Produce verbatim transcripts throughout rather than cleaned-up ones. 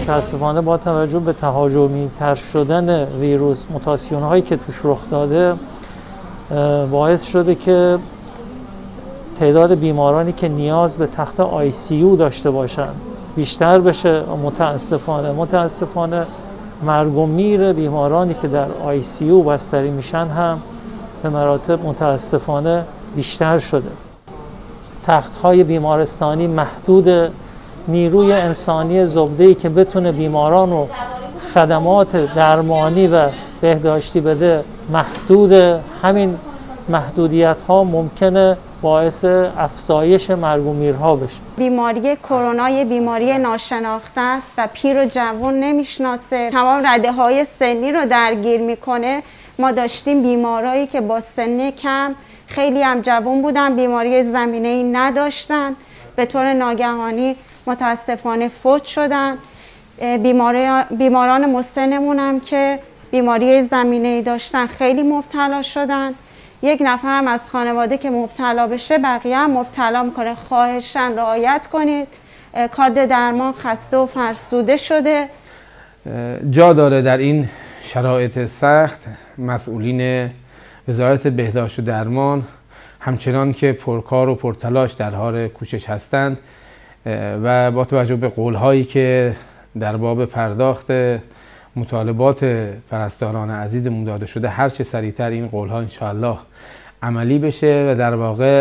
متاسفانه با توجه به تهاجمی تر شدن ویروس، موتاسیون هایی که توش رخ داده باعث شده که تعداد بیمارانی که نیاز به تخت آی سی یو داشته باشن بیشتر بشه. متاسفانه متاسفانه مرگ و میر بیمارانی که در آی سی یو بستری میشن هم به مراتب متاسفانه بیشتر شده. تخت‌های بیمارستانی محدود، نیروی انسانی زبده‌ای که بتونه بیماران رو خدمات درمانی و بهداشتی بده محدود. همین محدودیت ها ممکنه باعث افزایش مرگ و میرها بشه. بیماری کرونا یه بیماری ناشناخته است و پیر و جوان نمیشناسه، تمام رده های سنی رو درگیر میکنه. ما داشتیم بیمارایی که با سن کم خیلی هم جوان بودن، بیماری زمینه‌ای نداشتن، به طور ناگهانی متاسفانه فوت شدن. بیماران مسنمون هم که بیماری زمینه‌ای داشتن خیلی مبتلا شدن. یک نفر هم از خانواده که مبتلا بشه بقیه هم مبتلا میکنه. خواهشاً رعایت کنید. کادر درمان خسته و فرسوده شده. جا داره در این شرایط سخت مسئولین وزارت بهداشت و درمان همچنان که پرکار و پرتلاش در حال کوشش هستند و با توجه به قولهایی که در باب پرداخت مطالبات پرستاران عزیزمون داده شده، هر چه سریعتر این قولها انشاءالله عملی بشه و در واقع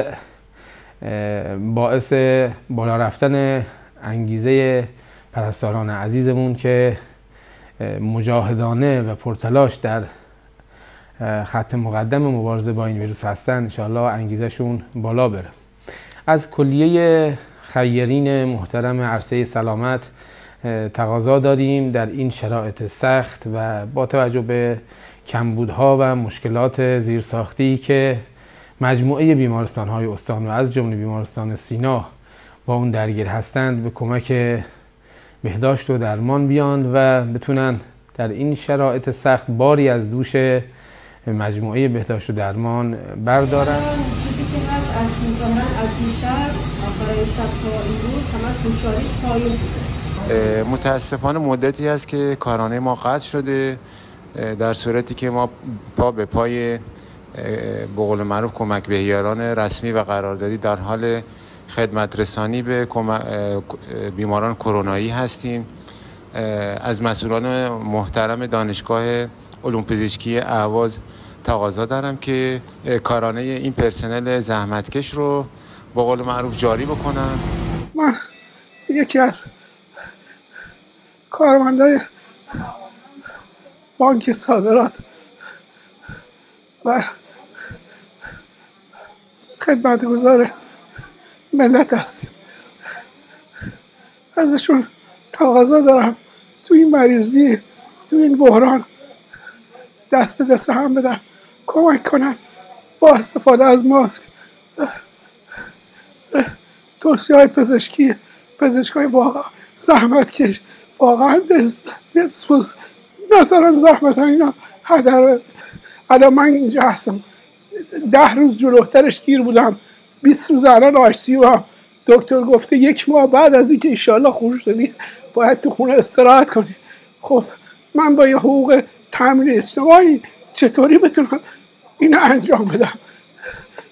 باعث بالا رفتن انگیزه پرستاران عزیزمون که مجاهدانه و پرتلاش در خط مقدم مبارزه با این ویروس هستن، انشاءالله انگیزشون بالا بره. از کلیه خیرین محترم عرصه سلامت تقاضا داریم در این شرایط سخت و با توجه به کمبودها و مشکلات زیرساختی که مجموعه بیمارستان‌های استان و از جمله بیمارستان سینا با اون درگیر هستند به کمک بهداشت و درمان بیان و بتونن در این شرایط سخت باری از دوش مجموعه بهداشت و درمان بردارن. متاسفانه مدتی است که کارانه ما قطع شده، در صورتی که ما پا به پای به قول معروف کمک بهیاران رسمی و قراردادی در حال خدمت رسانی به بیماران کرونایی هستیم. از مسئولان محترم دانشگاه علوم پزشکی اهواز تقاضا دارم که کارانه این پرسنل زحمتکش رو به قول معروف جاری بکنن. من یکی از کارمندای بانک صادرات و خدمتگزار ملت هستیم. ازشون تقاضا دارم تو این مریضی، تو این بحران دست به دست هم بدن، کمک کنن با استفاده از ماسک، توصیه های پزشکی پزشکای واقعا زحمتکش، واقعا دلسوز مثلا زحمت ها اینا هدر. الان من اینجا هستم، ده روز جلوترش گیر بودم، بیست روز الان آی سی یو هم. دکتر گفته یک ماه بعد از اینکه انشالله خوب شدی باید تو خونه استراحت کنی. خب من با یه حقوق تامین اجتماعی چطوری بتونم اینو انجام بدم؟